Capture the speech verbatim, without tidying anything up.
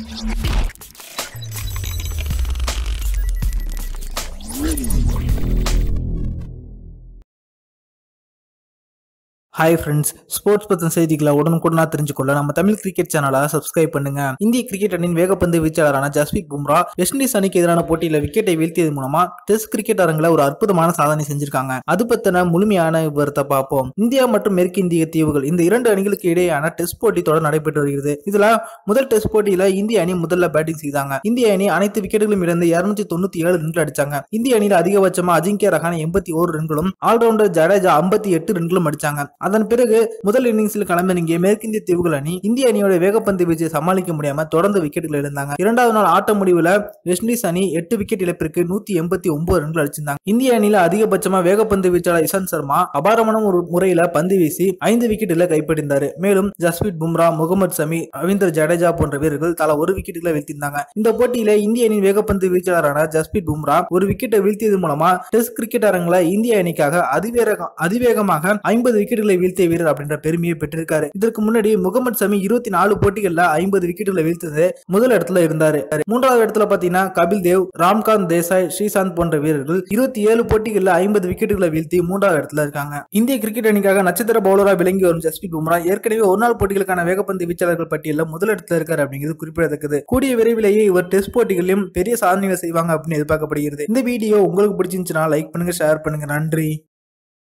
Hi friends, sports பத்தின செய்திகளை உடனுக்குடனா தெரிஞ்சுக்கொள்ள நம்ம தமிழ் கிரிக்கெட் சேனலை சப்ஸ்கிரைப் பண்ணுங்க. இந்திய கிரிக்கெட் அணியின் வேகப்பந்து வீச்சாளரான ஜஸ்பிரித் பும்ரா வெஸ்ட் இண்டீஸ் அணிக்கு எதிரான போட்டியில விக்கெட்டை வீழ்த்தியது மூலமா டெஸ்ட் கிரிக்கெட் அரங்கில் ஒரு அற்புதமான சாதனை செஞ்சிருக்காங்க. அது பத்தின முழுமையான விவரத்தை பார்ப்போம். இந்தியா மற்றும் மேற்கு இந்திய தீவுகள் இந்த இரண்டு அணிகளுக்கு இடையேயான டெஸ்ட் போட்டி தொடர் நடைபெற்று வருகிறது. இதுல முதல் டெஸ்ட் போட்டியில இந்திய அணி முதல்ல பேட்டிங் செய்தாங்க. இந்திய அணி அனைத்து விக்கெட்டுகளும் இழந்து இருநூத்தி தொண்ணூத்தி ஏழு ரன்கள் அடிச்சாங்க. இந்திய அணியில் அதிகபட்சமா அஜிங்கிய ரஹானே எண்பத்தி ஒரு ரன்களும் ஆல்ரவுண்டர் ஜடேஜா ஐம்பத்தி எட்டு ரன்களும் அடிச்சாங்க. அதன் பிறகு முதல் இன்னிங்ஸில் களமிறங்கிய மேற்கிந்திய தீவுகள் அணி இந்திய அணியோட வேகப்பந்து வீச்சை சமாளிக்க முடியாம தொடர்ந்து விக்கெட்டுகள் இழந்தாங்க. இரண்டாவது நாள் ஆட்ட முடிவுல வெஸ்ட் இண்டீஸ் அணி எட்டு விக்கெட் இழப்பிற்கு நூத்தி எண்பத்தி ஒன்பது ரன்கள் அடிச்சிருந்தாங்க. இந்திய அணியில அதிகபட்சமா வேகப்பந்து வீச்சாளர் இஷாந்த் சர்மா அபாரமான ஒரு முறையில பந்து வீசி ஐந்து விக்கெட்டுகளை கைப்பற்றினார். மேலும் ஜஸ்பிரித் பும்ரா, முகமது ஷமி, ரவீந்திர ஜடேஜா போன்ற வீரர்கள் தலா ஒரு விக்கெட்டுகளை வீழ்த்திருந்தாங்க. இந்த போட்டியில இந்திய அணியின் வேகப்பந்து வீச்சாளரான ஜஸ்பிரித் பும்ரா ஒரு விக்கெட்டை வீழ்த்தியது மூலமா டெஸ்ட் கிரிக்கெட் அரங்கில் இந்திய அணிக்காக அதிவேக அதிவேகமாக ஐம்பது விக்கெட்டுகளை வீழ்த்திய வீரர் அப்படின்ற பெருமையை பெற்றிருக்காரு. இதற்கு முன்னாடி முகமது ஷமி இருபத்தி நாலு போட்டிகள்ல ஐம்பது விக்கெட்டுகளை வீழ்த்தது முதல் இடத்துல இருந்தாரு. மூன்றாவது இடத்துல பாத்தீங்கன்னா கபில் தேவ், ராம்காந்த் தேசாய், ஸ்ரீசாந்த் போன்ற வீரர்கள் இருபத்தி ஏழு போட்டிகள்ல ஐம்பது விக்கெட்டுகளை வீழ்த்தி மூன்றாவது இடத்துல இருக்காங்க. இந்திய கிரிக்கெட் அணிக்காக நட்சத்திர பவுலரா விளங்கி வரும் ஜஸ்பிரித் பும்ரா ஏற்கனவே ஒரு நாள் போட்டிகளுக்கான வேகப்பந்து வீச்சாளர்கள் பட்டியலில் முதல் இடத்துல இருக்காரு அப்படிங்கிறது குறிப்பிடத்தக்கது. கூடிய விரைவிலேயே இவர் டெஸ்ட் போட்டிகளிலும் பெரிய சாதனைகளை செய்வாங்க அப்படின்னு எதிர்பார்க்கப்படுகிறது. இந்த வீடியோ உங்களுக்கு பிடிச்சிருந்துச்சுன்னா லைக் பண்ணுங்க, ஷேர் பண்ணுங்க. நன்றி.